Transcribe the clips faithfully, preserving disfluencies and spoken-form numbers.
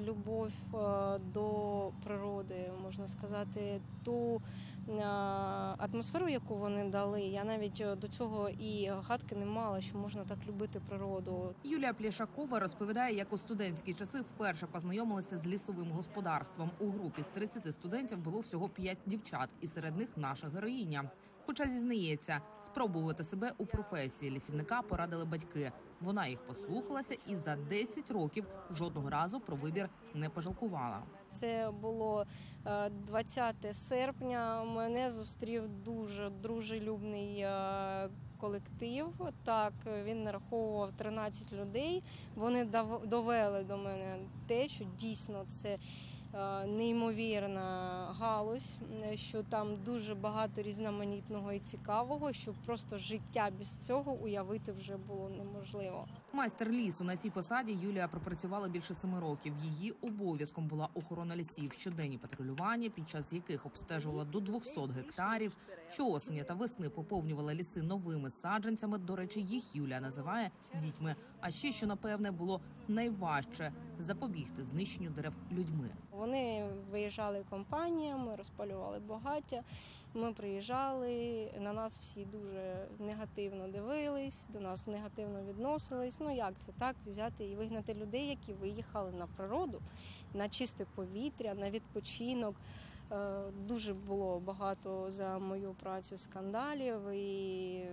любов до природи, можна сказати, ту атмосферу, яку вони дали. Я навіть до цього і гадки не мала, що можна так любити природу. Юлія Плєшакова розповідає, як у студентські часи вперше познайомилася з лісовим господарством. У групі з тридцяти студентів було всього п'ять дівчат, і серед них наша героїня. Хоча, зізнається, спробувати себе у професії лісівника порадили батьки. Вона їх послухалася і за десять років жодного разу про вибір не пожалкувала. Це було двадцятого серпня. Мене зустрів дуже дружелюбний колектив. Так, він нараховував тринадцять людей. Вони довели до мене те, що дійсно це неймовірна галузь, що там дуже багато різноманітного і цікавого, що просто життя без цього уявити вже було неможливо. Майстер лісу на цій посаді Юлія пропрацювала більше семи років. Її обов'язком була охорона лісів, щоденні патрулювання, під час яких обстежувала до двохсот гектарів. Щоосені та весни поповнювала ліси новими саджанцями. До речі, їх Юлія називає дітьми. А ще, що напевне було найважче – запобігти знищенню дерев людьми. Вони виїжджали компаніями, розпалювали багаття. Ми приїжджали, на нас всі дуже негативно дивились, до нас негативно відносились. Ну як це так, взяти і вигнати людей, які виїхали на природу, на чисте повітря, на відпочинок. Дуже було багато за мою працю скандалів і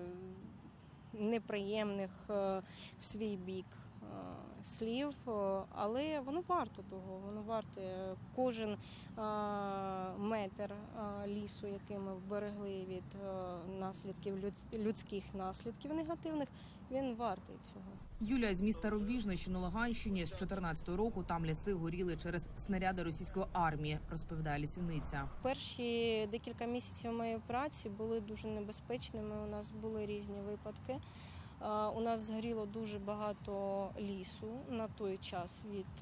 неприємних в свій бік слів, але воно варто того, воно варте кожен метр лісу, який ми вберегли від наслідків, людських наслідків негативних, він вартий цього. Юлія з міста Рубіжне, що на Луганщині, з чотирнадцятого року там ліси горіли через снаряди російської армії, розповідає лісівниця. Перші декілька місяців моєї праці були дуже небезпечними, у нас були різні випадки. У нас згоріло дуже багато лісу на той час від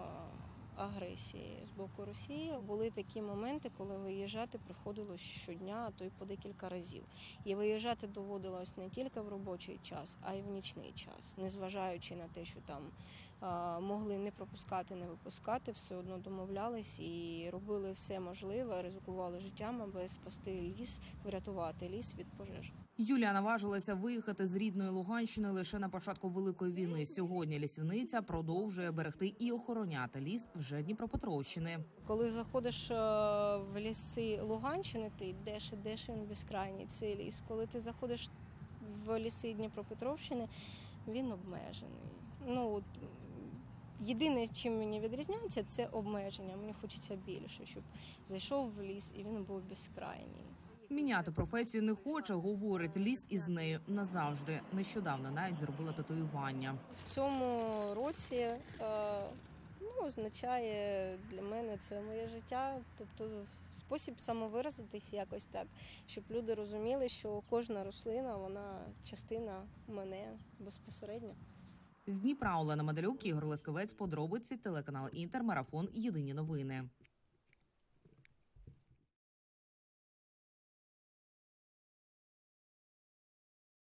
агресії з боку Росії. Були такі моменти, коли виїжджати приходилось щодня, а то й по декілька разів. І виїжджати доводилось не тільки в робочий час, а й в нічний час. Незважаючи на те, що там могли не пропускати, не випускати, все одно домовлялись і робили все можливе, ризикували життям, аби спасти ліс, врятувати ліс від пожеж. Юлія наважилася виїхати з рідної Луганщини лише на початку Великої війни. Сьогодні лісівниця продовжує берегти і охороняти ліс вже Дніпропетровщини. Коли заходиш в ліси Луганщини, ти йдеш, йдеш, він безкрайній цей ліс. Коли ти заходиш в ліси Дніпропетровщини, він обмежений. Ну, от, єдине, чим мені відрізняється, це обмеження. Мені хочеться більше, щоб зайшов в ліс і він був безкрайній. Міняти професію не хоче, говорить, ліс із нею назавжди. Нещодавно навіть зробила татуювання. В цьому році е, ну, означає для мене це моє життя, тобто спосіб самовиразитись якось так, щоб люди розуміли, що кожна рослина, вона частина мене безпосередньо. З Дніпра Олена Медалюк, Ігор Лисковець, подробиці, телеканал Інтер, марафон, єдині новини.